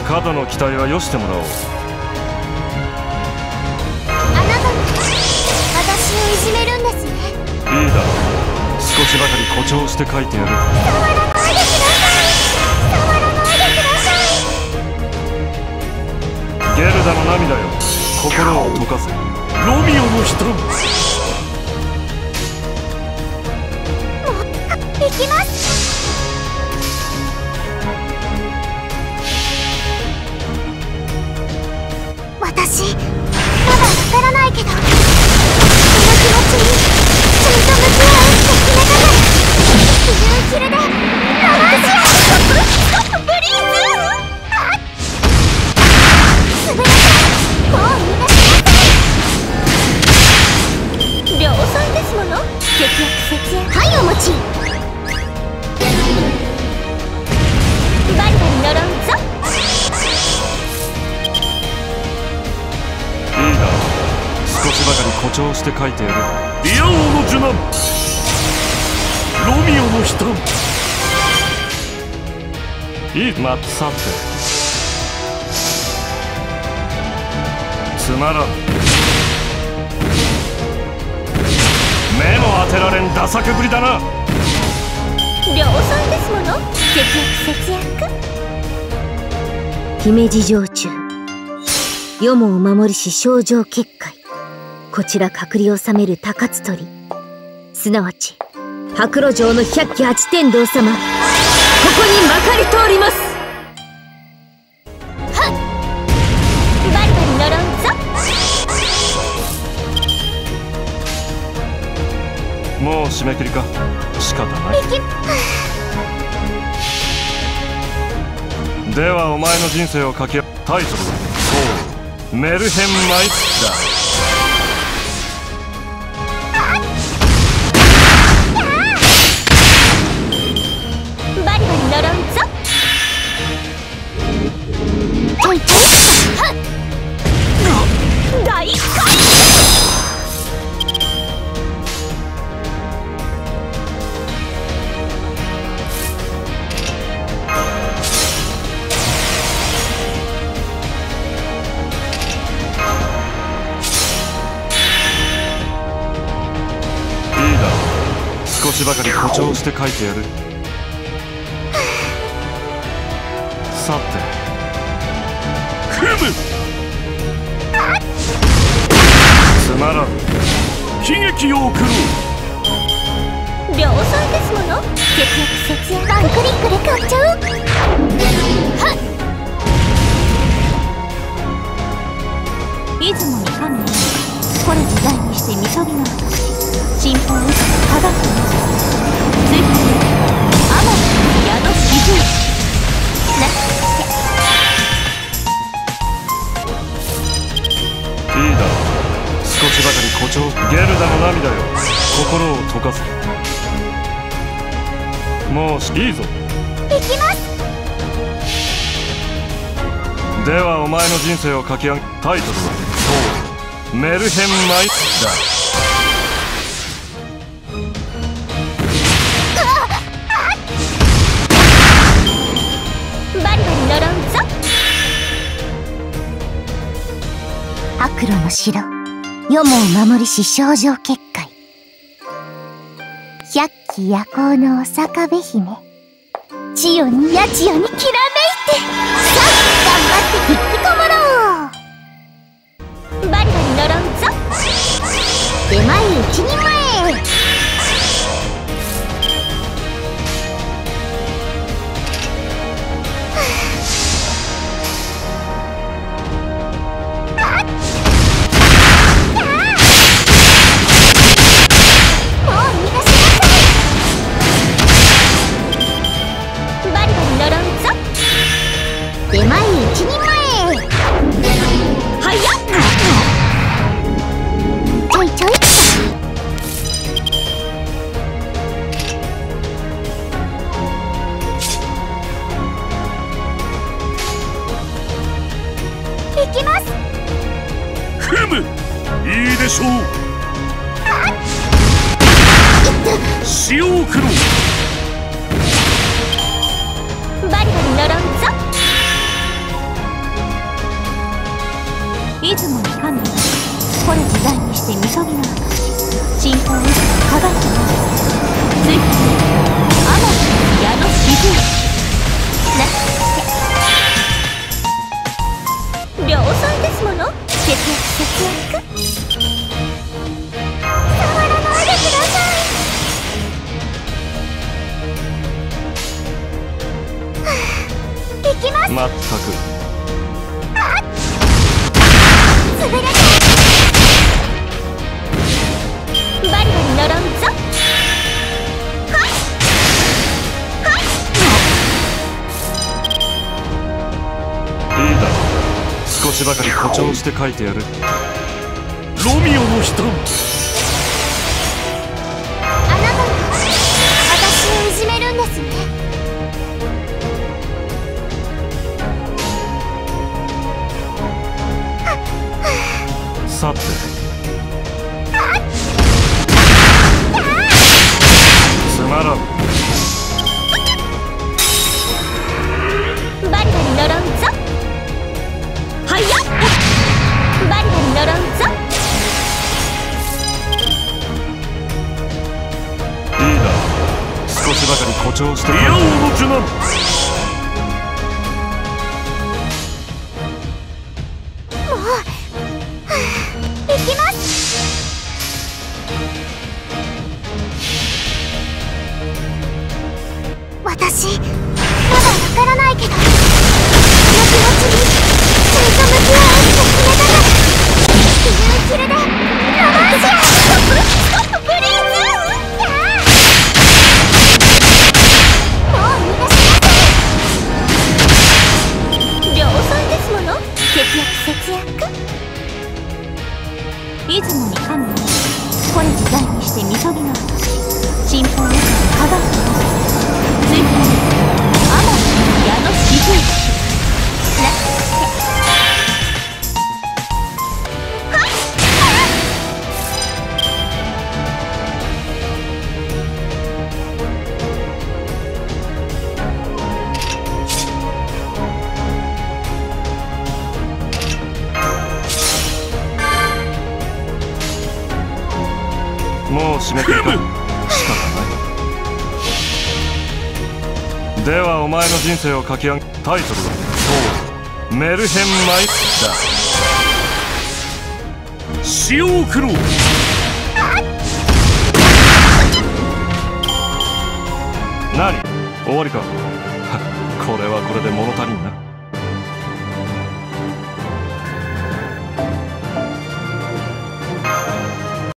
過度の期待はよしてもらおう。 あなたも私をいじめるんですね。 いいだろう。少しばかり誇張して書いてやる。 触らないでください。触らないでください。 ゲルダの涙よ、心を溶かせ。ロミオの人。 行きます。私まだわからないけど、この気持ちにちゃんと向き合うって決めたから。キルでラマンシアストッププリーズ。すべらない。もう逃がしなさい。量産ですもの。節約。はい、お持ち。バリバリ呪うぞ。 いいだろう。少しばかり誇張して書いてやる。リア王の受難、ロミオの悲嘆。いい、さてつまらん。目も当てられんダサくぶりだな。 量産ですもの。節約。 姫路城中、世もお守りし症状結界。こちら隔離を治める高津鳥、すなわち白露城の百鬼八天道様、ここにまかり通ります。 はっ、バリバリ呪うぞ。 もう締め切りか。仕方ない。ではお前の人生を書き、タイトルはそう、メルヘンマイスだ。 バリバリ呪うぞ。ちょいちょい。はっ、大回少しばかり誇張して書いてやる。さてふむ、つまらん。悲劇を送ろう。 量産ですもの。節約。ワンクリックで買っちゃう。はっ、出雲に神のこれ時代にしてみそぎの私、信奉を科学のついに天の宿しずなっていいだろう。少しばかり誇張。ゲルダの涙よ、心を溶かせ。もういいぞ。 行きます。 ではお前の人生を書き上げ、タイトルはそう、メルヘンマイスだ。 バリバリ呪うぞ。 悪路の城、世もお守りし症状結界。百鬼夜行のお坂部姫、千代にやちよにきらめいて、さあ頑張って引きこもろう。 バリバリ呪うぞ。 出前一人前。出前一人前。はやっ、ちょいちょい。 行きます。 ふむ、いいでしょう。塩を送ろう。 バリバリ呪うぞ。 これ自在にしてみそぎの証、信仰を輝くのついて天の矢の雫なって良妻ですもの。節約触らないでください。行きます。 まったく潰れない。 バリバリ呪うぞ。 いいだろう。少しばかり誇張して書いてやる。ロミオの人。 あなたが私をいじめるんですね。 さてつまらん。 バリバリ呪うぞ。はいやバリバリ呪うぞ。 いいだろう。少しばかり誇張してリア王の受難。 行きます。私まだわからないけど、この気持ちにちゃんと向き合おうって決めたから。理由切れでロマンシア。ストッププリーズ。もう逃がしなさい。 良妻ですもの。節約出雲に神にこれ自在にしてみそぎの証、信仰を輝くのついて天の矢の雫なもう締めていかん。仕方ない。ではお前の人生を書き上げ、タイトルはそうメルヘンマイスター。使用苦労。何終わりか。これはこれで物足りんな。